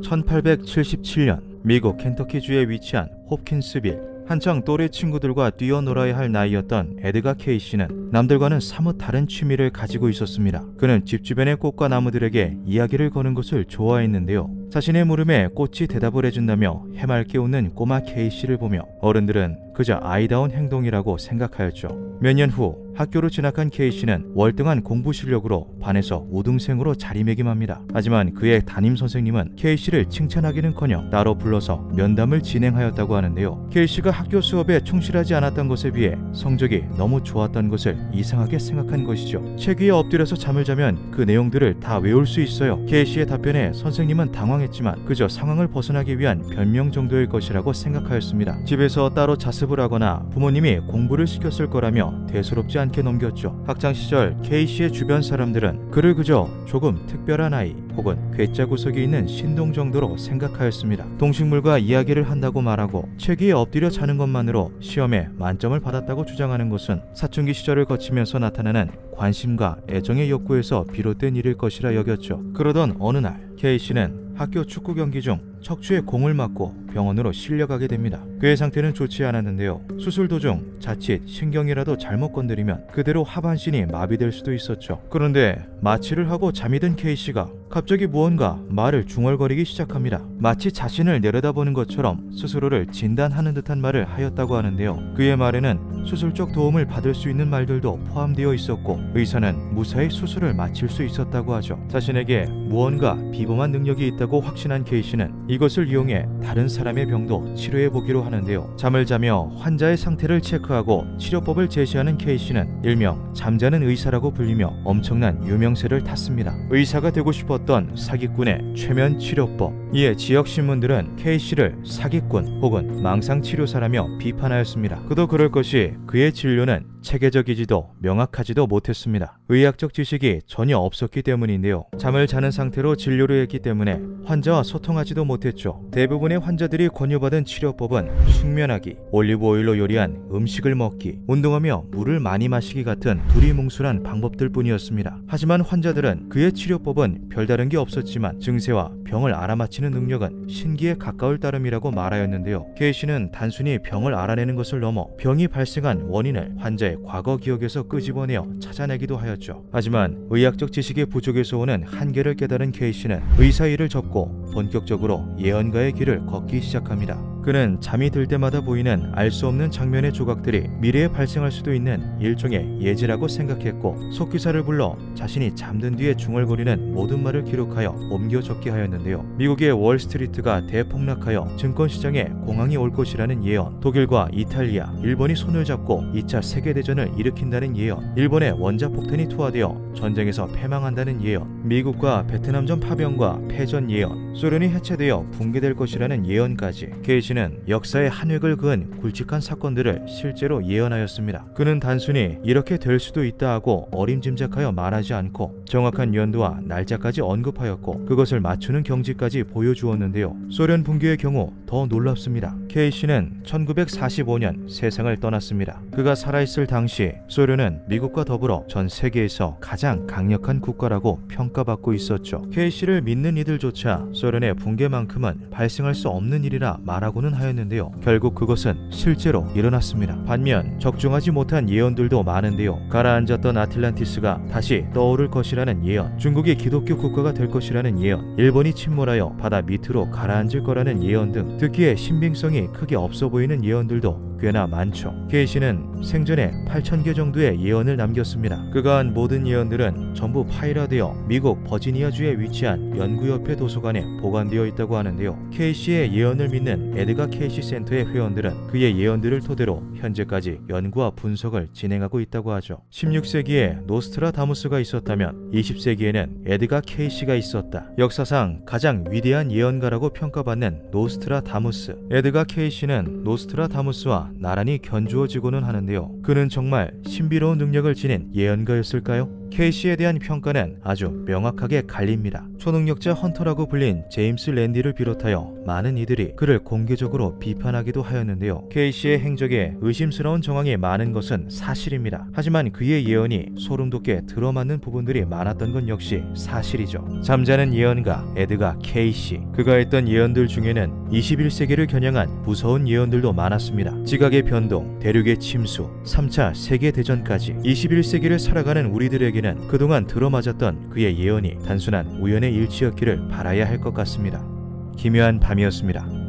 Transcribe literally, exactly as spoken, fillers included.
천팔백칠십칠 년 미국 켄터키주에 위치한 홉킨스빌. 한창 또래 친구들과 뛰어놀아야 할 나이였던 에드가 케이시는 남들과는 사뭇 다른 취미를 가지고 있었습니다. 그는 집 주변의 꽃과 나무들에게 이야기를 거는 것을 좋아했는데요. 자신의 물음에 꽃이 대답을 해준다며 해맑게 웃는 꼬마 케이시를 보며 어른들은 그저 아이다운 행동이라고 생각하였죠. 몇 년 후 학교로 진학한 케이시는 월등한 공부 실력으로 반에서 우등생으로 자리매김합니다. 하지만 그의 담임 선생님은 케이시를 칭찬하기는커녕 따로 불러서 면담을 진행하였다고 하는데요. 케이시가 학교 수업에 충실하지 않았던 것에 비해 성적이 너무 좋았던 것을 이상하게 생각한 것이죠. 책 위에 엎드려서 잠을 자면 그 내용들을 다 외울 수 있어요. 케이시의 답변에 선생님은 당황했지만 그저 상황을 벗어나기 위한 변명 정도일 것이라고 생각하였습니다. 집에서 따로 자습을 하거나 부모님이 공부를 시켰을 거라며 대수롭지 않게 넘겼죠. 학창시절 케이시의 주변 사람들은 그를 그저 조금 특별한 아이 혹은 괴짜 구석이 있는 신동 정도로 생각하였습니다. 동식물과 이야기를 한다고 말하고 책 위에 엎드려 자는 것만으로 시험에 만점을 받았다고 주장하는 것은 사춘기 시절을 거치면서 나타나는 관심과 애정의 욕구에서 비롯된 일일 것이라 여겼죠. 그러던 어느 날 케이시는 학교 축구 경기 중 척추에 공을 맞고 병원으로 실려가게 됩니다. 그의 상태는 좋지 않았는데요. 수술 도중 자칫 신경이라도 잘못 건드리면 그대로 하반신이 마비될 수도 있었죠. 그런데 마취를 하고 잠이 든 케이시가 갑자기 무언가 말을 중얼거리기 시작합니다. 마치 자신을 내려다보는 것처럼 스스로를 진단하는 듯한 말을 하였다고 하는데요. 그의 말에는 수술적 도움을 받을 수 있는 말들도 포함되어 있었고 의사는 무사히 수술을 마칠 수 있었다고 하죠. 자신에게 무언가 비범한 능력이 있다고 확신한 케이시는 이것을 이용해 다른 사람의 병도 치료해 보기로 하는데요. 잠을 자며 환자의 상태를 체크하고 치료법을 제시하는 케이시는 일명 잠자는 의사라고 불리며 엄청난 유명세를 탔습니다. 의사가 되고 싶었던 사기꾼의 최면 치료법. 이에 지역 신문들은 케이시를 사기꾼 혹은 망상치료사라며 비판하였습니다. 그도 그럴 것이 그의 진료는 체계적이지도 명확하지도 못했습니다. 의학적 지식이 전혀 없었기 때문인데요. 잠을 자는 상태로 진료를 했기 때문에 환자와 소통하지도 못했죠. 대부분의 환자들이 권유받은 치료법은 숙면하기, 올리브 오일로 요리한 음식을 먹기, 운동하며 물을 많이 마시기 같은 두리뭉술한 방법들 뿐이었습니다. 하지만 환자들은 그의 치료법은 별다른 게 없었지만 증세와 병을 알아맞히는 능력은 신기에 가까울 따름이라고 말하였는데요. 케이시는 단순히 병을 알아내는 것을 넘어 병이 발생한 원인을 환자의 과거 기억에서 끄집어내어 찾아내기도 하였죠. 하지만 의학적 지식의 부족에서 오는 한계를 깨달은 케이시는 의사 일을 접고 본격적으로 예언가의 길을 걷기 시작합니다. 그는 잠이 들 때마다 보이는 알 수 없는 장면의 조각들이 미래에 발생할 수도 있는 일종의 예지라고 생각했고 속기사를 불러 자신이 잠든 뒤에 중얼거리는 모든 말을 기록하여 옮겨 적게 하였는데요. 미국의 월스트리트가 대폭락하여 증권시장에 공황이 올 것이라는 예언, 독일과 이탈리아, 일본이 손을 잡고 이 차 세계대전을 일으킨다는 예언, 일본의 원자폭탄이 투하되어 전쟁에서 패망한다는 예언, 미국과 베트남전 파병과 패전 예언, 소련이 해체되어 붕괴될 것이라는 예언까지 케이시는 역사의 한 획을 그은 굵직한 사건들을 실제로 예언하였습니다. 그는 단순히 이렇게 될 수도 있다 하고 어림짐작하여 말하지 않고 정확한 연도와 날짜까지 언급하였고 그것을 맞추는 경지까지 보여주었는데요. 소련 붕괴의 경우 더 놀랍습니다. 케이시는 천구백사십오 년 세상을 떠났습니다. 그가 살아있을 당시 소련은 미국과 더불어 전 세계에서 가장 강력한 국가라고 평가받고 있었죠. 케이시를 믿는 이들조차 소련의 붕괴만큼은 발생할 수 없는 일이라 말하고는 하였는데요. 결국 그것은 실제로 일어났습니다. 반면 적중하지 못한 예언들도 많은데요. 가라앉았던 아틀란티스가 다시 떠오를 것이라는 예언, 중국이 기독교 국가가 될 것이라는 예언, 일본이 침몰하여 바다 밑으로 가라앉을 거라는 예언 등 듣기에 신빙성이 크게 없어 보이는 예언들도 꽤나 많죠. 케이시는 생전에 팔천 개 정도의 예언을 남겼습니다. 그가 한 모든 예언들은 전부 파일화되어 미국 버지니아주에 위치한 연구협회 도서관에 보관되어 있다고 하는데요. 케이시의 예언을 믿는 에드가 케이시 센터의 회원들은 그의 예언들을 토대로 현재까지 연구와 분석을 진행하고 있다고 하죠. 십육 세기에 노스트라다무스가 있었다면 이십 세기에는 에드가 케이시가 있었다. 역사상 가장 위대한 예언가라고 평가받는 노스트라다무스. 에드가 케이시는 노스트라다무스와 나란히 견주어지고는 하는데요. 그는 정말 신비로운 능력을 지닌 예언가였을까요? 케이시에 대한 평가는 아주 명확하게 갈립니다. 초능력자 헌터라고 불린 제임스 랜디를 비롯하여 많은 이들이 그를 공개적으로 비판하기도 하였는데요. 케이시의 행적에 의심스러운 정황이 많은 것은 사실입니다. 하지만 그의 예언이 소름돋게 들어맞는 부분들이 많았던 건 역시 사실이죠. 잠자는 예언가 에드가 케이시, 그가 했던 예언들 중에는 이십일 세기를 겨냥한 무서운 예언들도 많았습니다. 지각의 변동, 대륙의 침수, 삼 차 세계대전까지 이십일 세기를 살아가는 우리들에게는 그동안 들어맞았던 그의 예언이 단순한 우연의 일치였기를 바라야 할 것 같습니다. 기묘한 밤이었습니다.